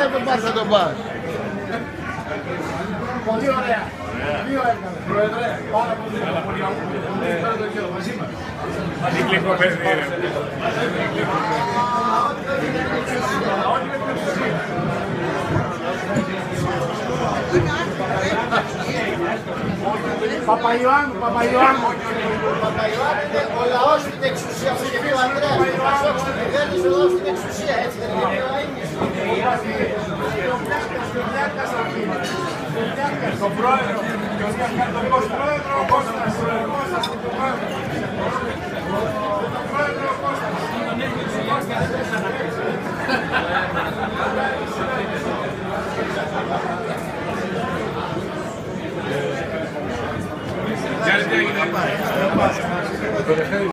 να τον πας, θα τον πας. Πολύ ωραία. Δύο έκανε. Πρόεδρε, πάρα πολύ ωραία. Ευχαριστώ τον κύριο μαζί μας. Μαζί κλικώ παιδί. Παπαϊωάννου. Παπαϊωάννου είναι ο λαός στην εξουσία που είχε πει ο Ανδρέας. Ο Πασόκ στην κυβέρνηση, ο λαός στην εξουσία, έτσι δεν είναι. Τον πρόεδρο, τον πρόεδρο, ο Κώστας,